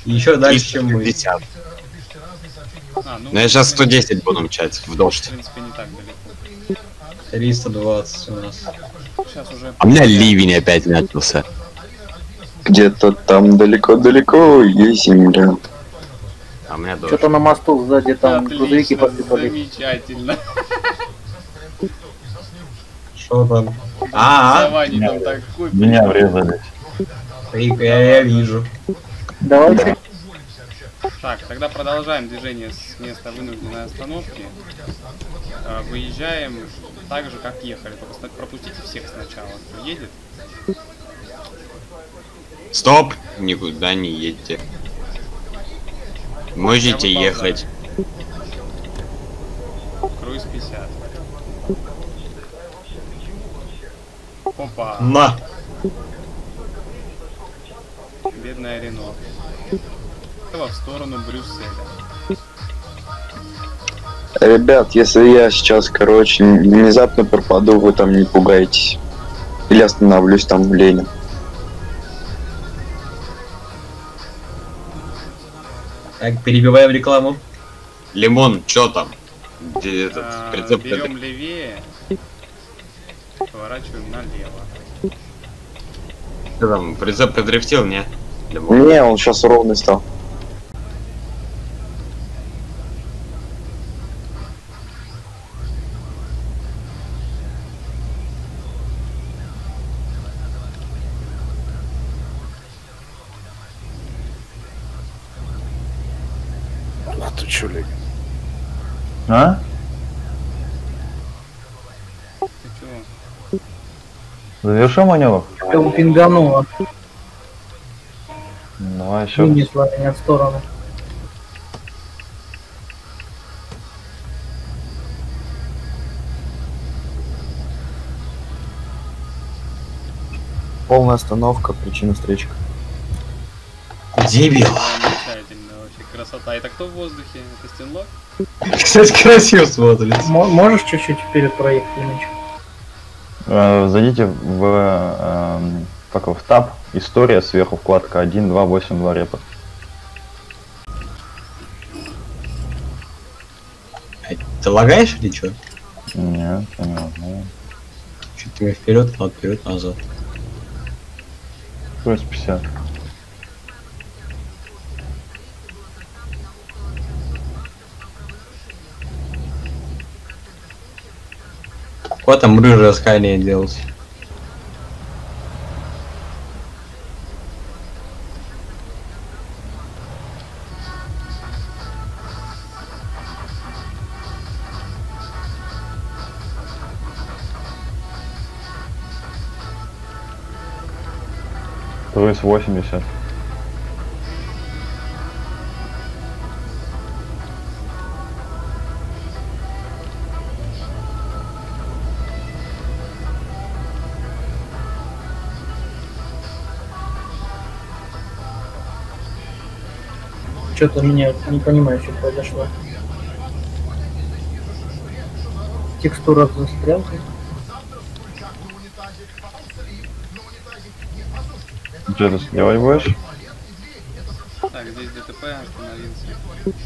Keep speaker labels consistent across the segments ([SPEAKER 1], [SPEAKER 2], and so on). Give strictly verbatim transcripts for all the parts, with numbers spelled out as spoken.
[SPEAKER 1] Еще дальше, чем мы.
[SPEAKER 2] А, ну,
[SPEAKER 3] Но я сейчас сто десять буду мчать в дождь.
[SPEAKER 2] в принципе, не так далеко.
[SPEAKER 1] триста двадцать у нас.
[SPEAKER 2] Сейчас уже...
[SPEAKER 3] А у меня ливень опять начался.
[SPEAKER 4] Где-то там далеко-далеко есть земля.
[SPEAKER 3] А у меня дождь.
[SPEAKER 5] Что-то на мосту сзади там грузовики
[SPEAKER 2] Отлично,
[SPEAKER 5] посыпались.
[SPEAKER 2] замечательно.
[SPEAKER 1] Что там? А, -а,
[SPEAKER 2] Ваня, там такой...
[SPEAKER 6] Меня врезали.
[SPEAKER 1] -а. Я, я вижу.
[SPEAKER 5] Давайте.
[SPEAKER 2] Так, тогда продолжаем движение с места вынужденной остановки. Э, Выезжаем так же, как ехали. Только ста- пропустите всех сначала, кто едет.
[SPEAKER 3] Стоп! Никуда не едьте. Можете
[SPEAKER 2] Я выполняю.
[SPEAKER 3] ехать.
[SPEAKER 2] Круиз пятьдесят. Опа,
[SPEAKER 1] На!
[SPEAKER 2] бедная Рено. В сторону Брюсселя.
[SPEAKER 4] Ребят, если я сейчас, короче, внезапно пропаду, вы там не пугайтесь. Или остановлюсь там в Ленин.
[SPEAKER 1] Так, перебиваем рекламу.
[SPEAKER 3] Лимон, чё там? Где этот
[SPEAKER 2] А,
[SPEAKER 3] прицеп?
[SPEAKER 2] берем левее, поворачиваем налево.
[SPEAKER 3] Что там? Прицеп продрифтил, не? Лимон.
[SPEAKER 4] Не, он сейчас ровный стал.
[SPEAKER 6] А ты чё, Легин? А?
[SPEAKER 2] Ты чего?
[SPEAKER 6] Завершим маневр?
[SPEAKER 5] Его пингануло.
[SPEAKER 6] Давай еще.
[SPEAKER 5] Вынесла меня в сторону.
[SPEAKER 4] Полная остановка, причина встречи.
[SPEAKER 1] Дебил.
[SPEAKER 2] Замечательно, вообще красота. Это кто в воздухе? Это Стенлок?
[SPEAKER 1] Кстати, красиво смотрится.
[SPEAKER 5] Мо- Можешь чуть-чуть вперед проехать, Ильич?
[SPEAKER 6] Э, зайдите в, э, как его, в таб, история, сверху вкладка один, два, восемь, два репа.
[SPEAKER 1] Ты лагаешь или что?
[SPEAKER 6] Нет, не могу.
[SPEAKER 1] Чуть ты вперед, а вперед, назад.
[SPEAKER 6] Круиз пятьдесят.
[SPEAKER 1] Вот там рыжая скания делать.
[SPEAKER 6] Круиз восемьдесят.
[SPEAKER 5] Что-то меня не понимаю, что произошло. Текстура застряла.
[SPEAKER 6] Что ты делать будешь?
[SPEAKER 2] Так, здесь ДТП остановился.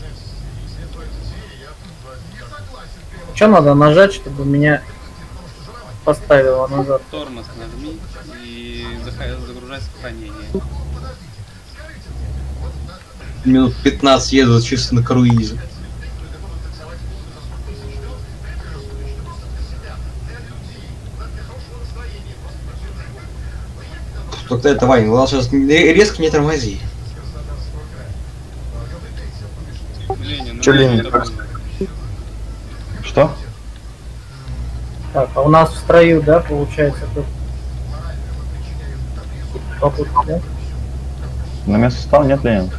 [SPEAKER 5] Что надо нажать, чтобы меня поставило назад?
[SPEAKER 2] Тормоз нажми и зах- загружай сохранение.
[SPEAKER 1] Минут пятнадцать еду чисто на круизе. Только это, Ваня, главное сейчас не- резко не тормози.
[SPEAKER 2] Ленин,
[SPEAKER 4] Чё,
[SPEAKER 2] ну,
[SPEAKER 4] Ленин,
[SPEAKER 2] это
[SPEAKER 4] как-
[SPEAKER 2] было.
[SPEAKER 6] Что?
[SPEAKER 5] Так, а у нас в строю, да, получается, тут попутка, да?
[SPEAKER 6] На место стал? Нет, Ленин?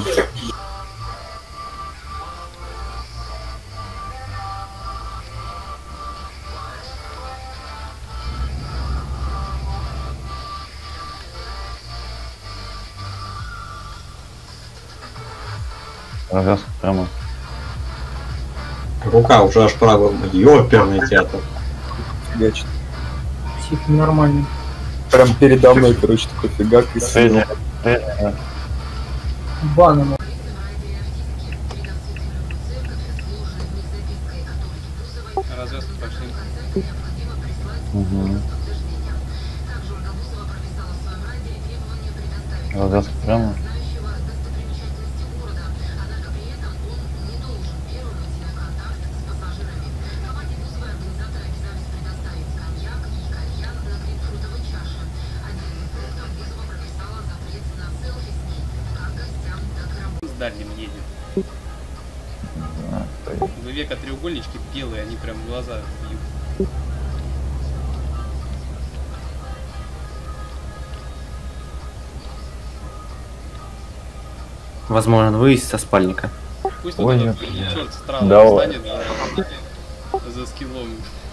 [SPEAKER 6] Развязка прямо.
[SPEAKER 1] Рука уже аж правая. Ёперный театр.
[SPEAKER 4] Фигачит.
[SPEAKER 5] Псих нормальный.
[SPEAKER 4] Прям передо мной, короче, такой фигак и
[SPEAKER 6] Средняя. Средняя.
[SPEAKER 5] Баном.
[SPEAKER 2] Развязки пошли.
[SPEAKER 6] Угу. Развязка прямо.
[SPEAKER 2] С дальним едет.
[SPEAKER 6] А, стоит.
[SPEAKER 2] У века треугольнички белые, они прям в глаза бьют.
[SPEAKER 7] Возможно, выйти со спальника.
[SPEAKER 2] Пусть
[SPEAKER 6] Ой,
[SPEAKER 2] вот этот
[SPEAKER 6] нет.
[SPEAKER 2] черт странно
[SPEAKER 6] Давай.
[SPEAKER 2] встанет за, за скиллом.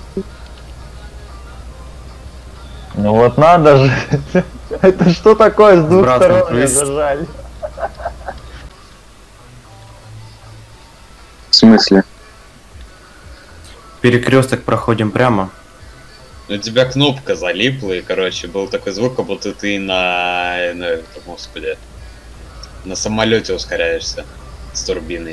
[SPEAKER 6] Ну вот надо же. Это что такое с двух
[SPEAKER 7] Братан,
[SPEAKER 6] сторон меня
[SPEAKER 7] квест.
[SPEAKER 6] зажали?
[SPEAKER 4] В смысле?
[SPEAKER 7] Перекресток проходим прямо.
[SPEAKER 3] У тебя кнопка залипла, и, короче, был такой звук, как будто ты на... на господи... На самолете ускоряешься с турбиной.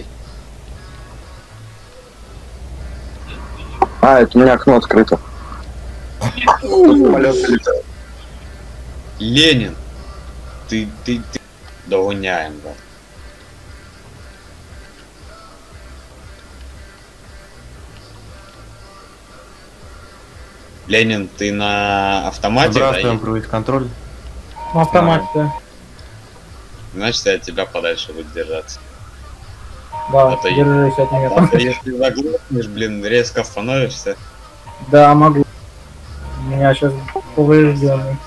[SPEAKER 4] А, это у меня окно открыто. Самолет летает.
[SPEAKER 3] Ленин! Ты, ты, ты... Догоняем, да. Ленин, ты на автомате, да?
[SPEAKER 7] Здравствуем,
[SPEAKER 3] едешь?
[SPEAKER 7] круиз-контроль.
[SPEAKER 5] На автомате, да.
[SPEAKER 3] Значит, я от тебя подальше буду держаться.
[SPEAKER 5] Да,
[SPEAKER 3] Это я.
[SPEAKER 5] держись от меня.
[SPEAKER 3] Ладно, если заглохнешь, блин, резко остановишься.
[SPEAKER 5] Да, могу. У меня сейчас поврежденный.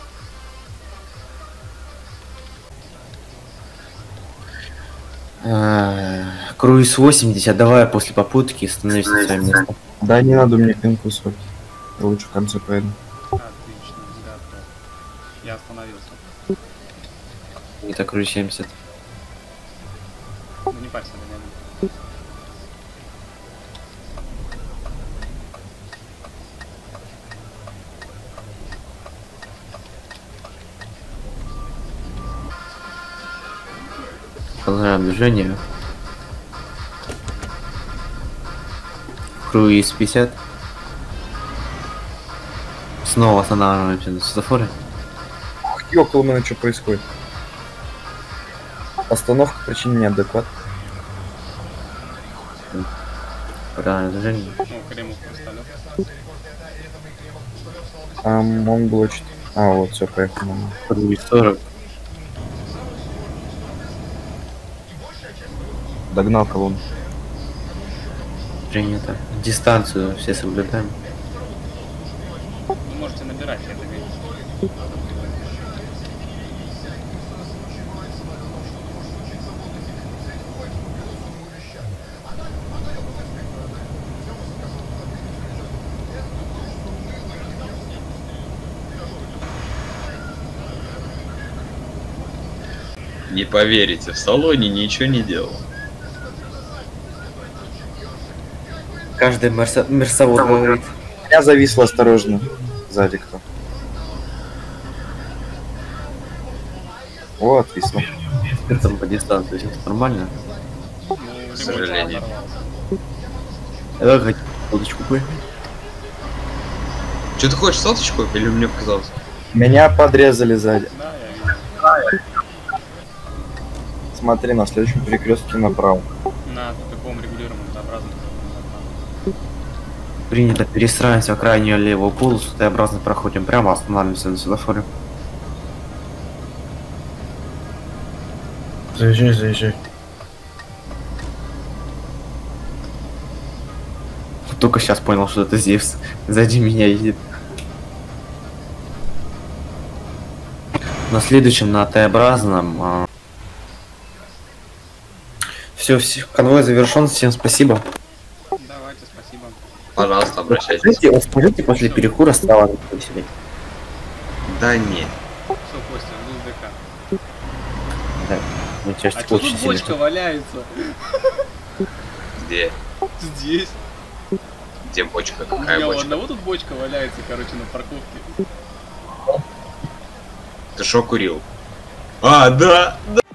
[SPEAKER 7] Э, Круиз восемьдесят, давай после попутки становись на свое место.
[SPEAKER 8] Да, не надо мне клинку срок. Я лучше в конце поеду.
[SPEAKER 2] Отлично, готов. Я остановился.
[SPEAKER 7] Это круиз семьдесят.
[SPEAKER 2] Ну не парься, Ленин.
[SPEAKER 7] Продолжаем движение. Круиз пятьдесят. Снова останавливаемся на светофоре.
[SPEAKER 8] И около меня что происходит? Остановка причине неадекват.
[SPEAKER 7] Продолжаем движение.
[SPEAKER 2] Ну, Кремов пистолет.
[SPEAKER 8] А он блочит. А, вот, все, поехал.
[SPEAKER 7] Круиз сорок.
[SPEAKER 8] Догнал колонну.
[SPEAKER 7] Принято. Дистанцию все соблюдаем.
[SPEAKER 2] Вы можете набирать, я это вижу.
[SPEAKER 3] Не поверите, в салоне ничего не делал.
[SPEAKER 7] Каждый мерса... мерсовод говорит.
[SPEAKER 8] Я зависло, осторожно. Сзади кто. О, отвисло.
[SPEAKER 7] Там по дистанции все нормально.
[SPEAKER 2] Ну,
[SPEAKER 3] К сожалению.
[SPEAKER 7] Давай хоть удочку поехать.
[SPEAKER 3] Че ты хочешь, соточку или мне показалось?
[SPEAKER 8] Меня подрезали сзади.
[SPEAKER 2] Да, я вижу.
[SPEAKER 8] Смотри, на следующем перекрестке направо.
[SPEAKER 2] На тупиковом регулируемом Т-образном.
[SPEAKER 7] Принято, перестраиваемся в крайнюю левую полосу, Т-образно проходим прямо, останавливаемся на светофоре.
[SPEAKER 8] Заезжай, заезжай.
[SPEAKER 7] Только сейчас понял, что это Зевс. Сзади меня едет. На следующем, на Т-образном. А... Все, все, конвой завершен, всем спасибо.
[SPEAKER 2] Давайте, спасибо.
[SPEAKER 3] Пожалуйста, обращайтесь.
[SPEAKER 7] Скажите, вот скажите, после перекура стало себе.
[SPEAKER 3] Да не.
[SPEAKER 2] Все, Костя, жду ДК.
[SPEAKER 7] Да, мы тебя
[SPEAKER 2] А что
[SPEAKER 7] очень
[SPEAKER 2] тут
[SPEAKER 7] сильно.
[SPEAKER 2] бочка валяется?
[SPEAKER 3] Где?
[SPEAKER 2] Здесь.
[SPEAKER 3] Где бочка?
[SPEAKER 2] У
[SPEAKER 3] Какая
[SPEAKER 2] меня у
[SPEAKER 3] бочка?
[SPEAKER 2] одного тут бочка валяется, короче, на парковке.
[SPEAKER 3] Ты шо курил? А, да, да.